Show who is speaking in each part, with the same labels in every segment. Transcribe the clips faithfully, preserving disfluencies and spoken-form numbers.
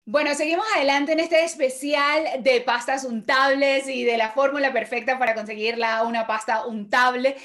Speaker 1: Bueno, seguimos adelante en este especial de pastas untables y de la fórmula perfecta para conseguir la, una pasta untable.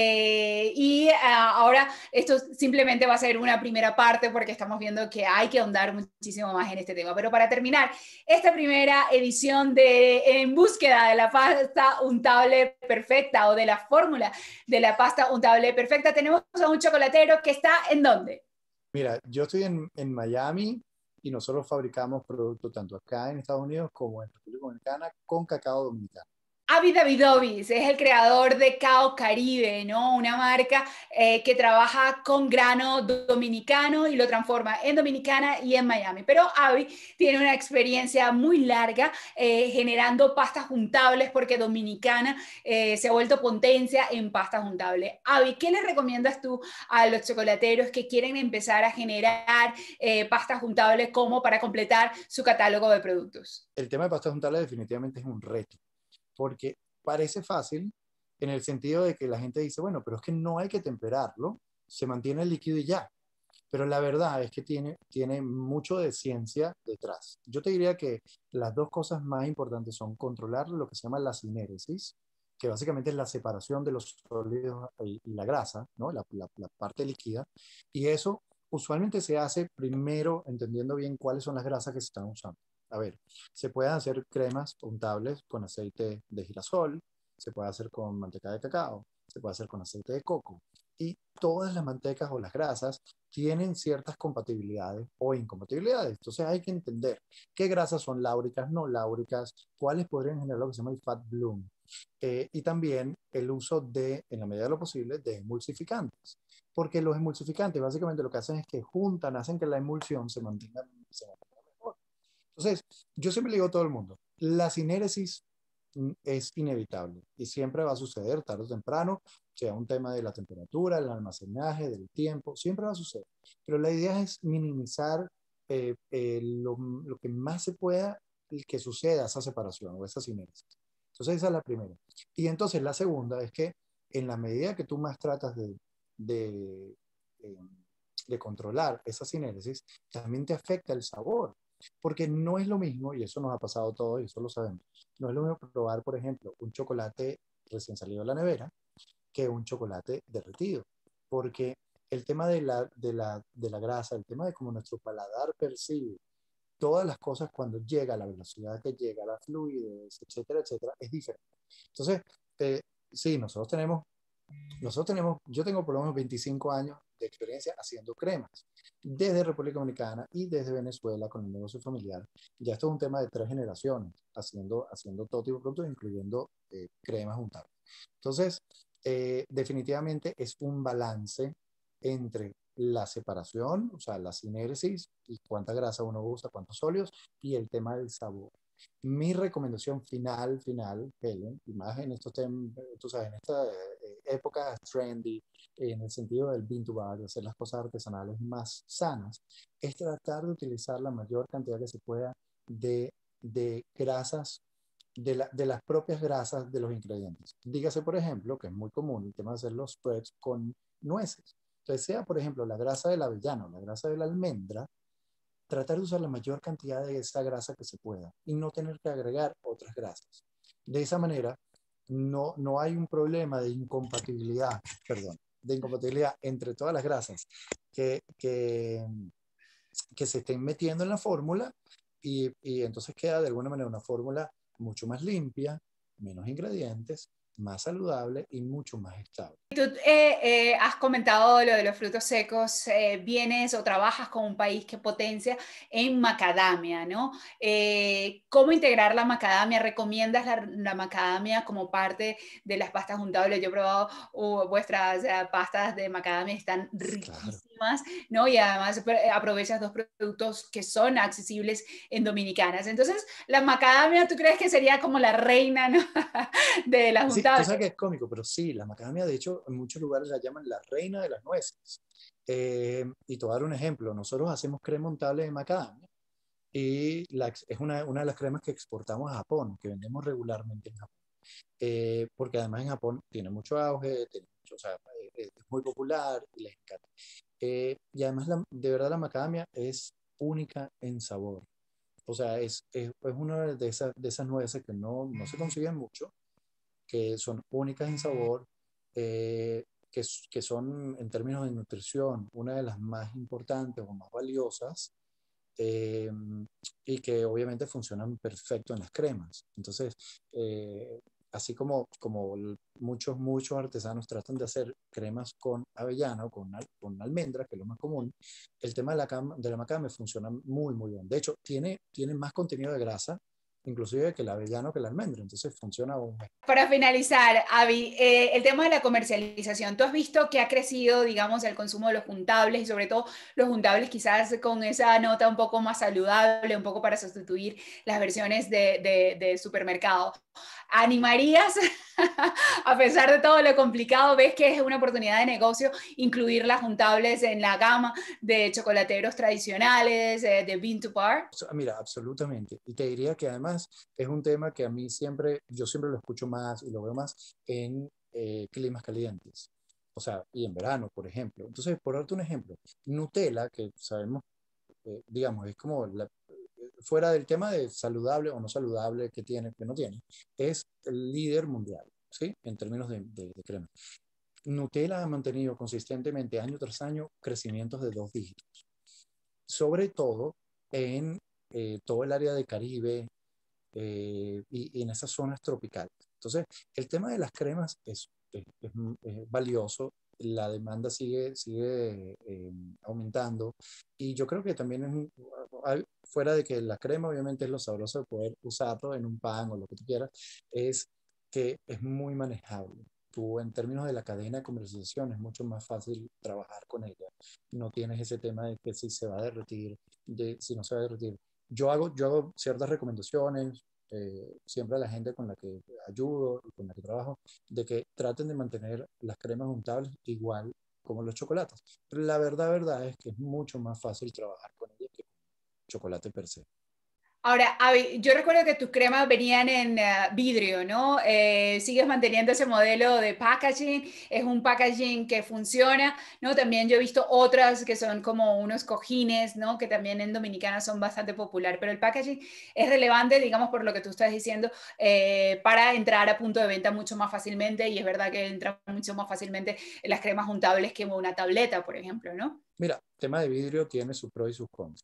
Speaker 1: Eh, y uh, ahora esto simplemente va a ser una primera parte porque estamos viendo que hay que ahondar muchísimo más en este tema. Pero para terminar esta primera edición de En búsqueda de la pasta untable perfecta o de la fórmula de la pasta untable perfecta, tenemos a un chocolatero que está ¿en dónde?
Speaker 2: Mira, yo estoy en, en Miami y nosotros fabricamos productos tanto acá en Estados Unidos como en República Dominicana con cacao dominicano.
Speaker 1: Avi Davidovich es el creador de Cao Caribe, ¿no? Una marca eh, que trabaja con grano dominicano y lo transforma en Dominicana y en Miami. Pero Avi tiene una experiencia muy larga eh, generando pastas juntables porque Dominicana eh, se ha vuelto potencia en pastas juntables. Avi, ¿qué le recomiendas tú a los chocolateros que quieren empezar a generar eh, pastas juntables como para completar su catálogo de productos?
Speaker 2: El tema de pastas untables definitivamente es un reto, porque parece fácil en el sentido de que la gente dice, bueno, pero es que no hay que temperarlo, se mantiene el líquido y ya. Pero la verdad es que tiene, tiene mucho de ciencia detrás. Yo te diría que las dos cosas más importantes son controlar lo que se llama la sinéresis, que básicamente es la separación de los sólidos y, y la grasa, ¿no? la, la, la parte líquida, y eso usualmente se hace primero entendiendo bien cuáles son las grasas que se están usando. A ver, se pueden hacer cremas untables con aceite de girasol, se puede hacer con manteca de cacao, se puede hacer con aceite de coco, y todas las mantecas o las grasas tienen ciertas compatibilidades o incompatibilidades. Entonces hay que entender qué grasas son láuricas, no láuricas, cuáles podrían generar lo que se llama el fat bloom. Eh, y también el uso de, en la medida de lo posible, de emulsificantes. Porque los emulsificantes básicamente lo que hacen es que juntan, hacen que la emulsión se mantenga, se mantenga mejor. Entonces, yo siempre le digo a todo el mundo, la sinéresis es inevitable y siempre va a suceder tarde o temprano, sea un tema de la temperatura, el almacenaje, del tiempo, siempre va a suceder. Pero la idea es minimizar eh, eh, lo, lo, que más se pueda que suceda esa separación o esa sinergia. Entonces esa es la primera. Y entonces la segunda es que en la medida que tú más tratas de, de, eh, de controlar esa sinergia, también te afecta el sabor. Porque no es lo mismo, y eso nos ha pasado a todos y eso lo sabemos, no es lo mismo probar, por ejemplo, un chocolate recién salido de la nevera que un chocolate derretido. Porque el tema de la, de la, de la grasa, el tema de cómo nuestro paladar percibe todas las cosas cuando llega a la velocidad que llega, la fluidez, etcétera, etcétera, es diferente. Entonces, eh, sí, nosotros tenemos nosotros tenemos, yo tengo por lo menos veinticinco años de experiencia haciendo cremas, desde República Dominicana y desde Venezuela con el negocio familiar. Ya esto es un tema de tres generaciones, haciendo, haciendo todo tipo de productos, incluyendo eh, cremas untables. Entonces, eh, definitivamente es un balance entre la separación, o sea, la sinéresis y cuánta grasa uno usa, cuántos óleos, y el tema del sabor. Mi recomendación final, final, Helen, y más en estos temas, tú sabes, en esta eh, época trendy, en el sentido del bean to bar, de hacer las cosas artesanales más sanas, es tratar de utilizar la mayor cantidad que se pueda de, de grasas, de, la, de las propias grasas de los ingredientes. Dígase, por ejemplo, que es muy común el tema de hacer los spreads con nueces. Entonces, sea, por ejemplo, la grasa del avellano, la grasa de la almendra, tratar de usar la mayor cantidad de esa grasa que se pueda y no tener que agregar otras grasas. De esa manera, no, no hay un problema de incompatibilidad, perdón, de incompatibilidad entre todas las grasas que, que, que se estén metiendo en la fórmula y, y entonces queda de alguna manera una fórmula mucho más limpia, menos ingredientes, más saludable y mucho más estable.
Speaker 1: Tú eh, eh, has comentado lo de los frutos secos, eh, vienes o trabajas con un país que potencia en macadamia, ¿no? Eh, ¿Cómo integrar la macadamia? ¿Recomiendas la, la macadamia como parte de las pastas untables? Yo he probado uh, vuestras uh, pastas de macadamia, están
Speaker 2: Claro.
Speaker 1: riquísimas, ¿no? Y además aprovechas dos productos que son accesibles en Dominicanas. Entonces, la macadamia, ¿tú crees que sería como la reina, ¿no? de las
Speaker 2: Sí, tú
Speaker 1: untables?
Speaker 2: sabes que es cómico, pero sí, la macadamia, de hecho, en muchos lugares la llaman la reina de las nueces. Eh, y te voy a dar un ejemplo. Nosotros hacemos crema untable de macadamia y la, es una, una de las cremas que exportamos a Japón, que vendemos regularmente en Japón. Eh, porque además en Japón tiene mucho auge, tiene mucho, o sea, eh, es muy popular y les encanta. Eh, y además, la, de verdad, la macadamia es única en sabor. O sea, es, es, es una de esas, de esas nueces que no, no se consiguen mucho, que son únicas en sabor, eh, que, que son en términos de nutrición una de las más importantes o más valiosas, eh, y que obviamente funcionan perfecto en las cremas. Entonces, eh, así como, como muchos, muchos artesanos tratan de hacer cremas con avellana o con, al, con almendra, que es lo más común, el tema de la, cam, de la macame funciona muy, muy bien. De hecho, tiene, tiene más contenido de grasa, inclusive que el avellano o que la almendra, entonces funciona aún mejor.
Speaker 1: Para finalizar, Avi, eh, el tema de la comercialización. ¿Tú has visto que ha crecido, digamos, el consumo de los juntables y sobre todo los juntables quizás con esa nota un poco más saludable, un poco para sustituir las versiones de, de, de supermercado? ¿Animarías, a pesar de todo lo complicado, ves que es una oportunidad de negocio incluir las juntables en la gama de chocolateros tradicionales, eh, de bean to bar?
Speaker 2: Mira, absolutamente. Y te diría que además es un tema que a mí siempre, yo siempre lo escucho más y lo veo más en eh, climas calientes. O sea, y en verano, por ejemplo. Entonces, por darte un ejemplo, Nutella, que sabemos, eh, digamos, es como la, fuera del tema de saludable o no saludable que tiene, que no tiene, es el líder mundial, ¿sí? En términos de, de, de crema. Nutella ha mantenido consistentemente año tras año crecimientos de dos dígitos, sobre todo en eh, todo el área de Caribe, eh, y, y en esas zonas tropicales. Entonces, el tema de las cremas es, es, es, es valioso, la demanda sigue, sigue eh, aumentando, y yo creo que también es, hay, fuera de que la crema obviamente es lo sabroso de poder usarlo en un pan o lo que tú quieras, es que es muy manejable. Tú, en términos de la cadena de comercialización, es mucho más fácil trabajar con ella. No tienes ese tema de que si se va a derretir, de si no se va a derretir. Yo hago, yo hago ciertas recomendaciones, eh, siempre a la gente con la que ayudo y con la que trabajo, de que traten de mantener las cremas untables igual como los chocolates. Pero la verdad, verdad es que es mucho más fácil trabajar con ellas que con chocolate per se.
Speaker 1: Ahora, Avi, yo recuerdo que tus cremas venían en uh, vidrio, ¿no? Eh, ¿sigues manteniendo ese modelo de packaging? ¿Es un packaging que funciona? ¿No? También yo he visto otras que son como unos cojines, ¿no? Que también en Dominicana son bastante popular, pero el packaging es relevante, digamos, por lo que tú estás diciendo, eh, para entrar a punto de venta mucho más fácilmente, y es verdad que entran mucho más fácilmente las cremas juntables que una tableta, por ejemplo, ¿no?
Speaker 2: Mira, tema de vidrio tiene sus pros y sus contras.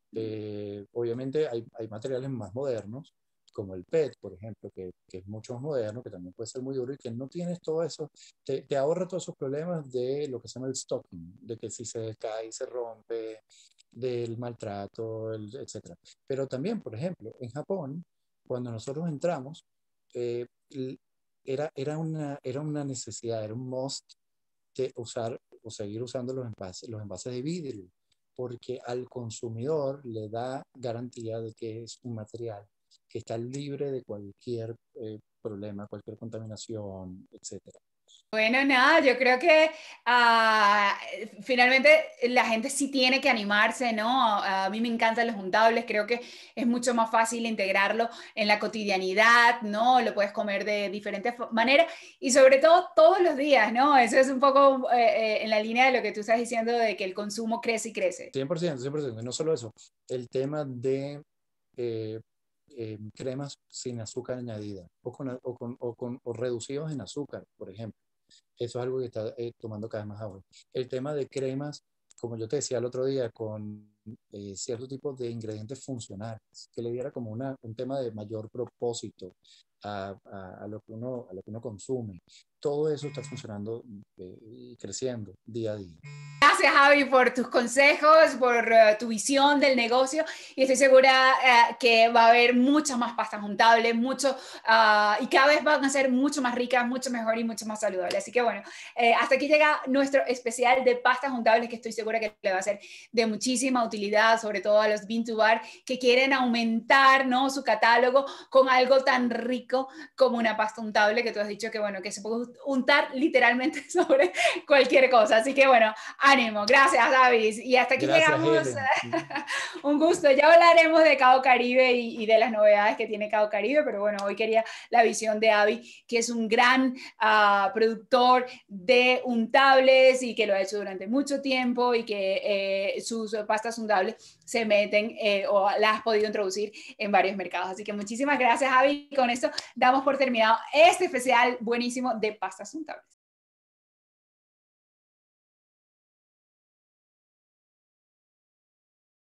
Speaker 2: Eh, obviamente hay, hay materiales más modernos, como el P E T, por ejemplo, que, que es mucho más moderno, que también puede ser muy duro y que no tienes todo eso, te, te ahorra todos esos problemas de lo que se llama el stocking, de que si se cae, se rompe, del maltrato, el, etcétera. Pero también, por ejemplo, en Japón, cuando nosotros entramos, eh, era, era, una, era una necesidad, era un must de usar o seguir usando los envases, los envases de vidrio, porque al consumidor le da garantía de que es un material que está libre de cualquier eh, problema, cualquier contaminación, etcétera.
Speaker 1: Bueno, nada, yo creo que uh, finalmente la gente sí tiene que animarse, ¿no? A mí me encantan los juntables, creo que es mucho más fácil integrarlo en la cotidianidad, ¿no? Lo puedes comer de diferentes maneras y sobre todo todos los días, ¿no? Eso es un poco eh, eh, en la línea de lo que tú estás diciendo de que el consumo crece y crece.
Speaker 2: cien por ciento, cien por ciento, y no solo eso, el tema de eh, eh, cremas sin azúcar añadida o, con, o, con, o, con, o reducidos en azúcar, por ejemplo. Eso es algo que está eh, tomando cada vez más agua. El tema de cremas, como yo te decía el otro día, con eh, cierto tipo de ingredientes funcionales, que le diera como una, un tema de mayor propósito a, a, a, lo que uno, a lo que uno consume. Todo eso está funcionando eh, y creciendo día a día.
Speaker 1: Gracias, Javi, por tus consejos, por uh, tu visión del negocio, y estoy segura uh, que va a haber muchas más pastas juntables, mucho, uh, y cada vez van a ser mucho más ricas, mucho mejor y mucho más saludables. Así que bueno, eh, hasta aquí llega nuestro especial de pastas juntables, que estoy segura que le va a ser de muchísima utilidad, sobre todo a los bean to bar que quieren aumentar, ¿no?, su catálogo con algo tan rico como una pasta untable, que tú has dicho que, bueno, que se puede untar literalmente sobre cualquier cosa. Así que bueno, ánimo, gracias, David. Y hasta aquí
Speaker 2: Gracias,
Speaker 1: llegamos.
Speaker 2: Helen.
Speaker 1: Un gusto. Ya hablaremos de Cabo Caribe y, y de las novedades que tiene Cabo Caribe, pero bueno, hoy quería la visión de Avi, que es un gran uh, productor de untables y que lo ha hecho durante mucho tiempo y que eh, sus pastas untables se meten eh, o las has podido introducir en varios mercados. Así que muchísimas gracias, Javi. Con esto damos por terminado este especial buenísimo de pastas untables.